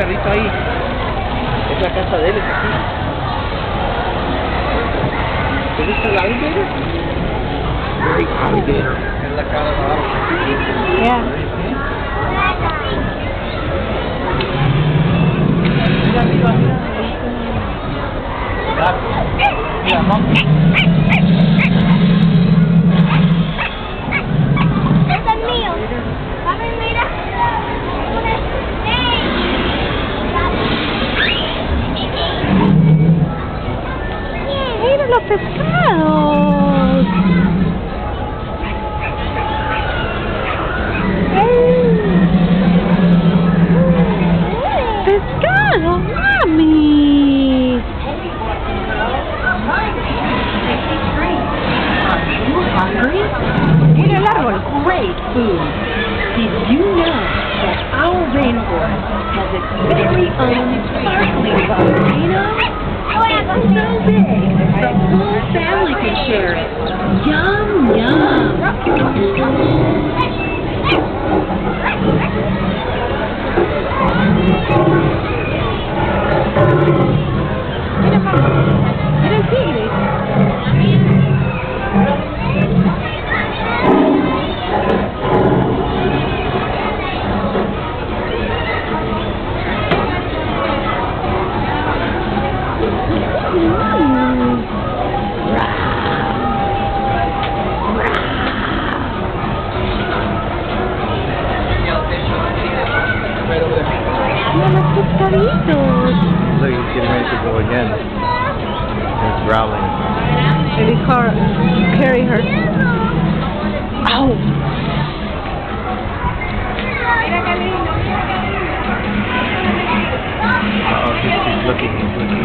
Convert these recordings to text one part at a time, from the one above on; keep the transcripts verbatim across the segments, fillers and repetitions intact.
perrito ahí. Es la casa de él, es aquí. ¿Te gusta el alligator? Big alligator. Es la cara de abajo. Yeah. Mira, mira, mira. Mira, monkey. Es el mío. Papi, mira. Mira los pescados. Pescado, mami. Mira el árbol. Great food. Did you know that our rainforest has its very own sparkling volcano? It's so big, the whole family can share it. Yum, yum. Mira, mamá. Mira el tigre. Mira los pescaditos. Look, he's getting ready to go again. He's growling. Maybe car carry her. Ow! Uh-oh, he's, he's looking, he's looking.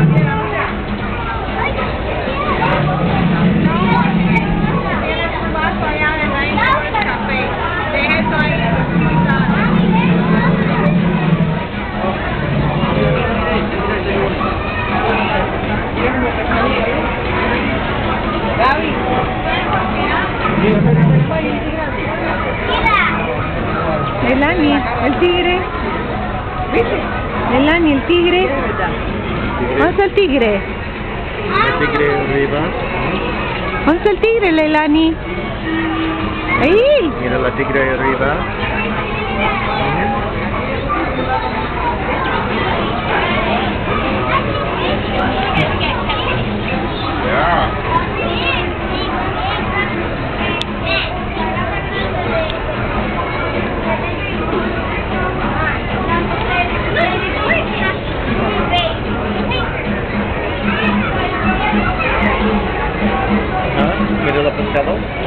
Elani, el tigre. Elani, el tigre. ¿Dónde está el tigre? El tigre arriba. ¿Dónde está el tigre, Leilani? Ahí. Mira la tigre ahí arriba. Yeah. ¿Ah? Mira la pescado.